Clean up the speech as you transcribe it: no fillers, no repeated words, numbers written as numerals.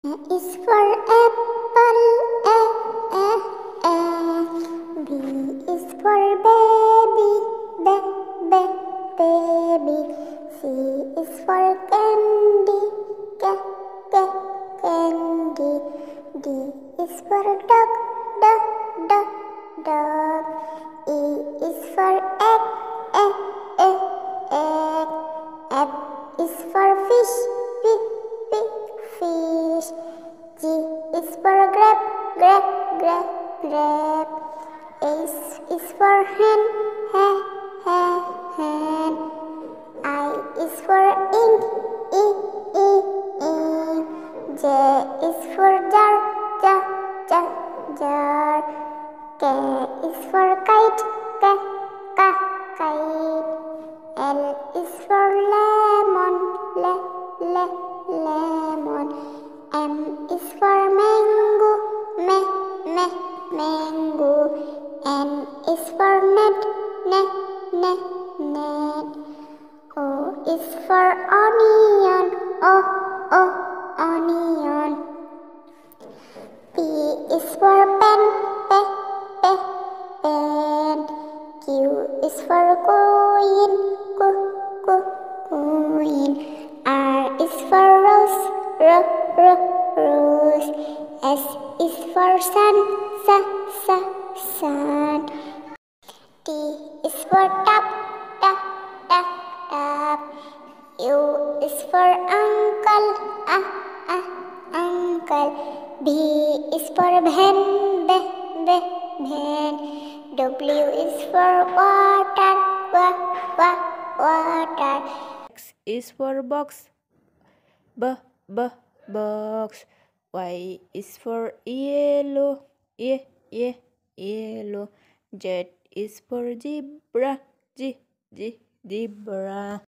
A is for apple, A, A, A. B is for baby, B, B, baby. C is for candy, K, K, candy. D is for dog, D, D, dog. E is for egg, E, E, egg. F is for fish, P, P, fish. G is for grape, grape, grape, grape. H is for hen, hen, hen, hen. I is for ink, E, E, ink. J is for jar, jar, jar, jar. K is for kite, K, K, kite. L is for lemon, lemon. M is for mango, mango. N is for net, net. O is for onion, onion. P is for pen, pen. Q is for coin, coin. R is for rose, rose. S is for sun, sun. T is for tap, tap. U is for uncle, uncle. V is for van, van. W is for water, water. X is for box, box. Y is for yellow, yellow. Z is for zebra, zebra.